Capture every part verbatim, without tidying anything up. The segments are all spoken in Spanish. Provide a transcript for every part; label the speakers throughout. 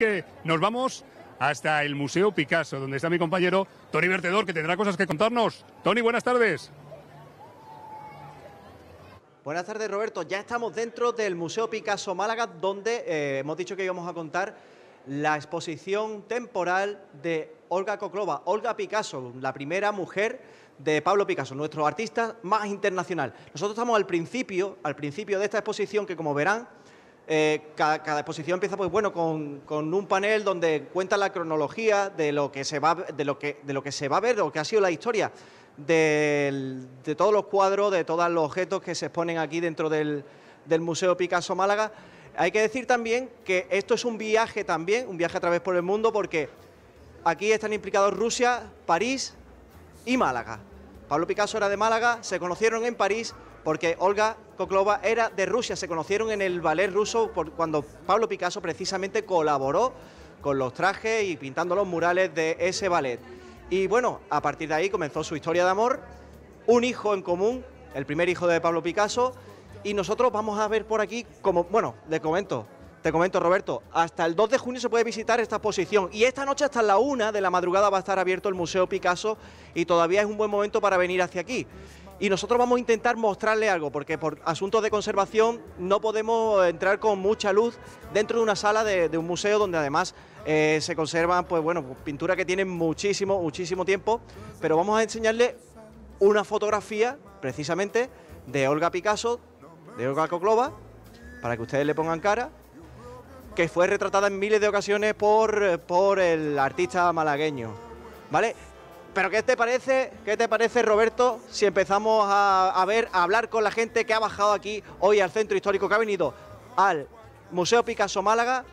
Speaker 1: que nos vamos hasta el Museo Picasso, donde está mi compañero Toni Vertedor, que tendrá cosas que contarnos. Toni, buenas tardes.
Speaker 2: Buenas tardes, Roberto. Ya estamos dentro del Museo Picasso Málaga, donde eh, hemos dicho que íbamos a contar la exposición temporal de Olga Koklova, Olga Picasso, la primera mujer de Pablo Picasso, nuestro artista más internacional. Nosotros estamos al principio, al principio de esta exposición, que como verán, eh, cada, cada exposición empieza, pues bueno, con, con un panel donde cuenta la cronología de lo que se va, de lo que, de lo que se va a ver, de lo que ha sido la historia de, de todos los cuadros, de todos los objetos que se exponen aquí dentro del, del Museo Picasso Málaga. Hay que decir también que esto es un viaje también, un viaje a través por el mundo, porque aquí están implicados Rusia, París y Málaga. Pablo Picasso era de Málaga, se conocieron en París porque Olga Koklova era de Rusia, se conocieron en el ballet ruso por, cuando Pablo Picasso precisamente colaboró con los trajes y pintando los murales de ese ballet. Y bueno, a partir de ahí comenzó su historia de amor, un hijo en común, el primer hijo de Pablo Picasso, y nosotros vamos a ver por aquí, como, bueno, le comento, te comento, Roberto, hasta el dos de junio se puede visitar esta exposición y esta noche hasta la una de la madrugada va a estar abierto el Museo Picasso y todavía es un buen momento para venir hacia aquí. Y nosotros vamos a intentar mostrarle algo, porque por asuntos de conservación no podemos entrar con mucha luz dentro de una sala de, de un museo donde además eh, se conservan, pues bueno, pinturas que tienen muchísimo, muchísimo tiempo, pero vamos a enseñarle una fotografía precisamente de Olga Picasso, de Olga Koklova, para que ustedes le pongan cara, que fue retratada en miles de ocasiones por, por el artista malagueño, ¿vale? Pero ¿qué te parece, qué te parece, Roberto, si empezamos a, a ver, a hablar con la gente que ha bajado aquí hoy al centro histórico, que ha venido al Museo Picasso Málaga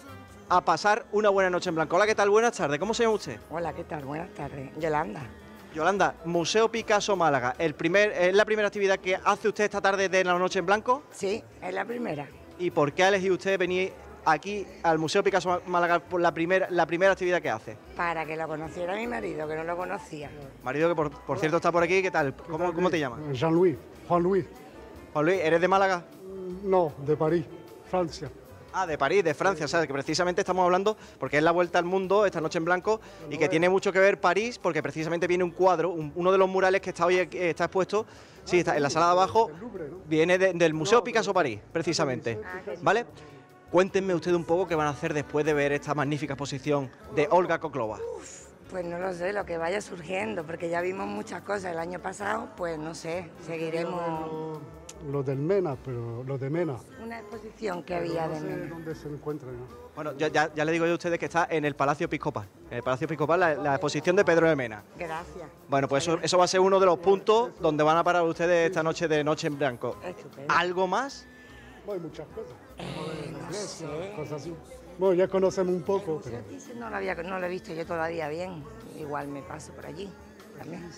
Speaker 2: a pasar una buena noche en blanco? Hola, ¿qué tal? Buenas tardes. ¿Cómo se llama usted?
Speaker 3: Hola, ¿qué tal? Buenas tardes. Yolanda.
Speaker 2: Yolanda, Museo Picasso Málaga, el primer, ¿es la primera actividad que hace usted esta tarde de la noche en blanco?
Speaker 3: Sí, es la primera.
Speaker 2: ¿Y por qué ha elegido usted venir aquí al Museo Picasso Málaga por la primera, la primera actividad que hace?
Speaker 3: Para que lo conociera mi marido, que no lo conocía.
Speaker 2: Marido que por, por cierto está por aquí, ¿qué tal? ¿Cómo, cómo te llamas?
Speaker 4: Jean-Louis, Juan Luis.
Speaker 2: Juan Luis, ¿eres de Málaga?
Speaker 4: No, de París, Francia.
Speaker 2: Ah, de París, de Francia, o sea, que precisamente estamos hablando, porque es la vuelta al mundo, esta noche en blanco, y que tiene mucho que ver París, porque precisamente viene un cuadro, un, uno de los murales que está hoy aquí, está expuesto, sí, está en la sala de abajo, viene de, del Museo Picasso París, precisamente, ¿vale? Cuéntenme ustedes un poco qué van a hacer después de ver esta magnífica exposición de Olga Koklova.
Speaker 3: Pues no lo sé, lo que vaya surgiendo, porque ya vimos muchas cosas el año pasado, pues no sé, seguiremos.
Speaker 4: Lo del Mena, pero lo de Mena.
Speaker 3: Una exposición que había de
Speaker 4: No sé
Speaker 3: Mena.
Speaker 4: dónde se encuentra, ¿no?
Speaker 2: Bueno, ya, ya, ya le digo yo a ustedes que está en el Palacio Episcopal, en el Palacio Episcopal la, la exposición de Pedro de Mena.
Speaker 3: Gracias.
Speaker 2: Bueno, pues eso, eso va a ser uno de los puntos donde van a parar ustedes esta noche de Noche en Blanco.
Speaker 3: Estupendo.
Speaker 2: ¿Algo más?
Speaker 4: Bueno, hay muchas cosas.
Speaker 3: Eh, no sé.
Speaker 4: Cosas así. Bueno, ya conocemos un poco, pero...
Speaker 3: Dice, no, lo había, no lo he visto yo todavía bien. Igual me paso por allí también.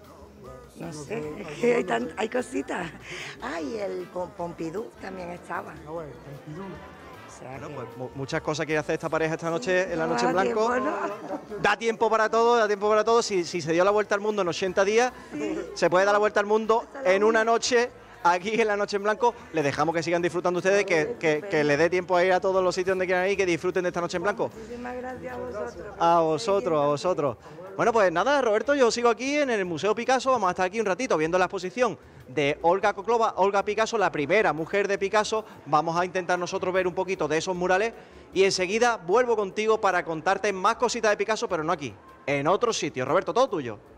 Speaker 3: No sé, es que hay, tan- hay cositas. Ay, el Pom- Pompidou también estaba.
Speaker 4: Ah, bueno, Pompidou.
Speaker 3: O sea
Speaker 2: Bueno,
Speaker 3: que-
Speaker 2: pues mu- muchas cosas quiere hacer esta pareja esta noche, en la
Speaker 3: No
Speaker 2: Noche en
Speaker 3: da
Speaker 2: Blanco.
Speaker 3: tiempo, ¿no?
Speaker 2: Da tiempo para todo, da tiempo para todo. Si, si se dio la vuelta al mundo en ochenta días, se puede dar la vuelta al mundo en una noche. Aquí en la Noche en Blanco, les dejamos que sigan disfrutando ustedes, que, que, que les dé tiempo a ir a todos los sitios donde quieran ir y que disfruten de esta Noche en Blanco.
Speaker 3: Muchísimas gracias a vosotros.
Speaker 2: A vosotros, a vosotros. Bueno, pues nada, Roberto, yo sigo aquí en el Museo Picasso, vamos a estar aquí un ratito viendo la exposición de Olga Koklova, Olga Picasso, la primera mujer de Picasso. Vamos a intentar nosotros ver un poquito de esos murales y enseguida vuelvo contigo para contarte más cositas de Picasso, pero no aquí, en otro sitio. Roberto, todo tuyo.